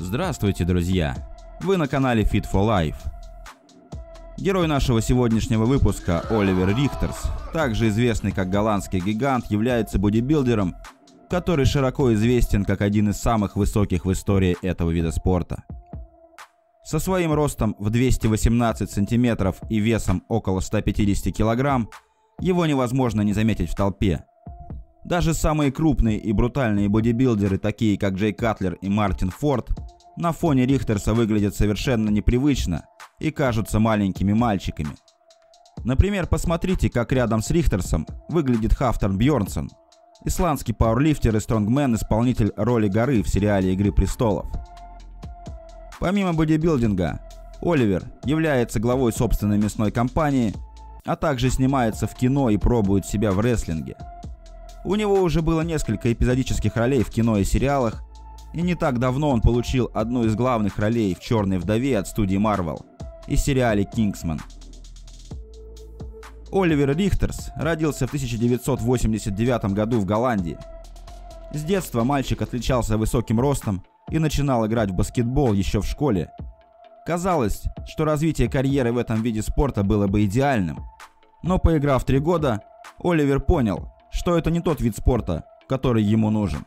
Здравствуйте, друзья! Вы на канале Fit for Life. Герой нашего сегодняшнего выпуска Оливер Рихтерс, также известный как голландский гигант, является бодибилдером, который широко известен как один из самых высоких в истории этого вида спорта. Со своим ростом в 218 сантиметров и весом около 150 килограмм его невозможно не заметить в толпе. Даже самые крупные и брутальные бодибилдеры, такие как Джей Катлер и Мартин Форд, на фоне Рихтерса выглядят совершенно непривычно и кажутся маленькими мальчиками. Например, посмотрите, как рядом с Рихтерсом выглядит Хафторн Бьорнсон, исландский пауэрлифтер и стронгмен, исполнитель роли горы в сериале «Игры престолов». Помимо бодибилдинга, Оливер является главой собственной мясной компании, а также снимается в кино и пробует себя в рестлинге. У него уже было несколько эпизодических ролей в кино и сериалах, и не так давно он получил одну из главных ролей в «Черной вдове» от студии Marvel и сериале «Кингсман». Оливер Рихтерс родился в 1989 году в Голландии. С детства мальчик отличался высоким ростом и начинал играть в баскетбол еще в школе. Казалось, что развитие карьеры в этом виде спорта было бы идеальным. Но поиграв 3 года, Оливер понял, что это не тот вид спорта, который ему нужен.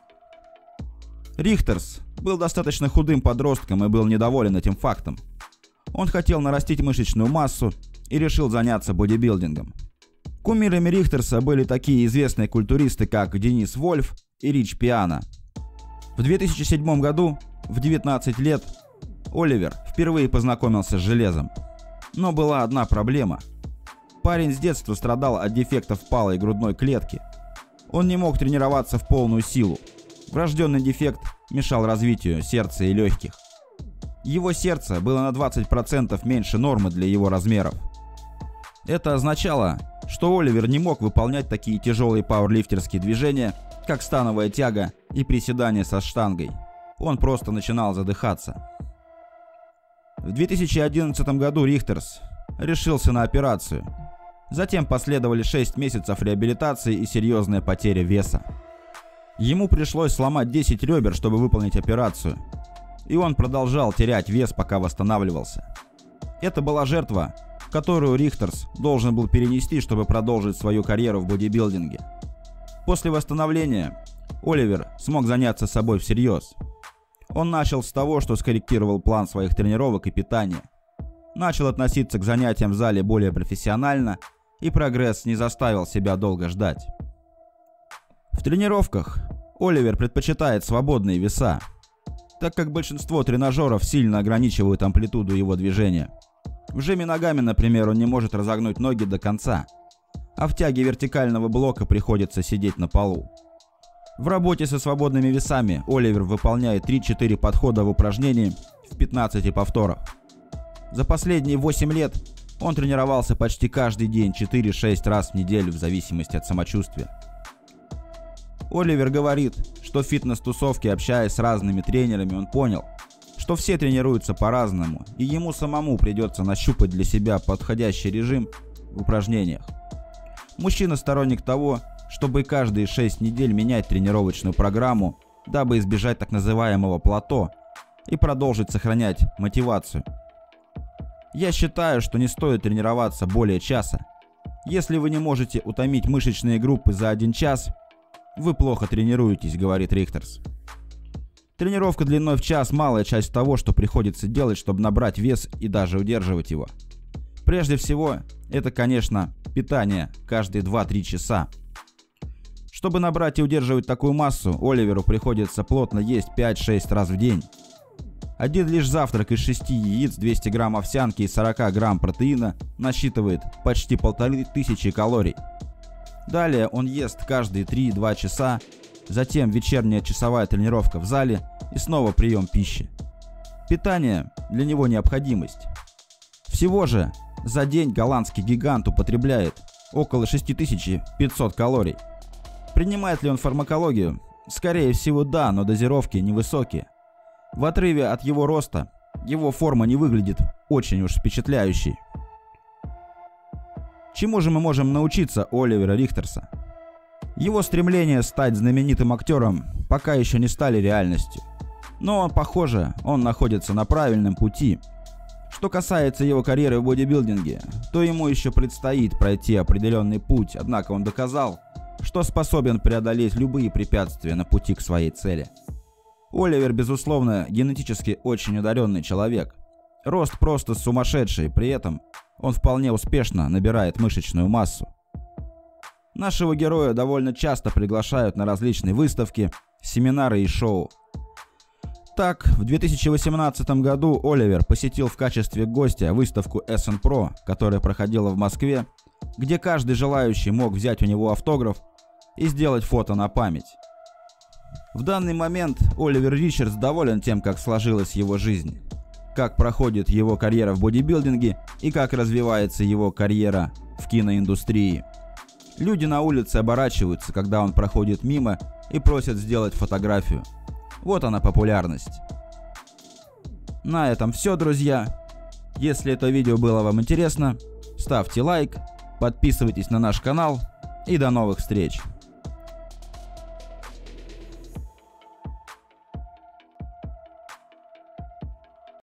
Рихтерс был достаточно худым подростком и был недоволен этим фактом. Он хотел нарастить мышечную массу и решил заняться бодибилдингом. Кумирами Рихтерса были такие известные культуристы, как Денис Вольф и Рич Пиано. В 2007 году, в 19 лет, Оливер впервые познакомился с железом. Но была одна проблема. Парень с детства страдал от дефектов палой грудной клетки. Он не мог тренироваться в полную силу. Врожденный дефект мешал развитию сердца и легких. Его сердце было на 20% меньше нормы для его размеров. Это означало, что Оливер не мог выполнять такие тяжелые пауэрлифтерские движения, как становая тяга и приседания со штангой. Он просто начинал задыхаться. В 2011 году Рихтерс решился на операцию. Затем последовали 6 месяцев реабилитации и серьезная потеря веса. Ему пришлось сломать 10 ребер, чтобы выполнить операцию. И он продолжал терять вес, пока восстанавливался. Это была жертва, которую Рихтерс должен был перенести, чтобы продолжить свою карьеру в бодибилдинге. После восстановления Оливер смог заняться собой всерьез. Он начал с того, что скорректировал план своих тренировок и питания. Начал относиться к занятиям в зале более профессионально, и прогресс не заставил себя долго ждать. В тренировках Оливер предпочитает свободные веса, так как большинство тренажеров сильно ограничивают амплитуду его движения. В жиме ногами, например, он не может разогнуть ноги до конца, а в тяге вертикального блока приходится сидеть на полу. В работе со свободными весами Оливер выполняет 3-4 подхода в упражнении в 15 повторах. За последние 8 лет он тренировался почти каждый день 4-6 раз в неделю в зависимости от самочувствия. Оливер говорит, что в фитнес-тусовке, общаясь с разными тренерами, он понял, что все тренируются по-разному, и ему самому придется нащупать для себя подходящий режим в упражнениях. Мужчина сторонник того, чтобы каждые 6 недель менять тренировочную программу, дабы избежать так называемого плато и продолжить сохранять мотивацию. Я считаю, что не стоит тренироваться более часа. Если вы не можете утомить мышечные группы за 1 час, вы плохо тренируетесь, говорит Рихтерс. Тренировка длиной в час – малая часть того, что приходится делать, чтобы набрать вес и даже удерживать его. Прежде всего, это, конечно, питание каждые 2-3 часа. Чтобы набрать и удерживать такую массу, Оливеру приходится плотно есть 5-6 раз в день. Один лишь завтрак из 6 яиц, 200 грамм овсянки и 40 грамм протеина насчитывает почти 1500 калорий. Далее он ест каждые 3-2 часа, затем вечерняя часовая тренировка в зале и снова прием пищи. Питание для него необходимость. Всего же за день голландский гигант употребляет около 6500 калорий. Принимает ли он фармакологию? Скорее всего да, но дозировки невысокие. В отрыве от его роста его форма не выглядит очень уж впечатляющей. Чему же мы можем научиться у Оливера Рихтерса? Его стремление стать знаменитым актером пока еще не стали реальностью. Но, похоже, он находится на правильном пути. Что касается его карьеры в бодибилдинге, то ему еще предстоит пройти определенный путь, однако он доказал, что способен преодолеть любые препятствия на пути к своей цели. Оливер, безусловно, генетически очень одаренный человек. Рост просто сумасшедший, при этом он вполне успешно набирает мышечную массу. Нашего героя довольно часто приглашают на различные выставки, семинары и шоу. Так, в 2018 году Оливер посетил в качестве гостя выставку SN Pro, которая проходила в Москве, где каждый желающий мог взять у него автограф и сделать фото на память. В данный момент Оливер Ричардс доволен тем, как сложилась его жизнь, как проходит его карьера в бодибилдинге и как развивается его карьера в киноиндустрии. Люди на улице оборачиваются, когда он проходит мимо, и просят сделать фотографию. Вот она, популярность. На этом все, друзья. Если это видео было вам интересно, ставьте лайк, подписывайтесь на наш канал и до новых встреч.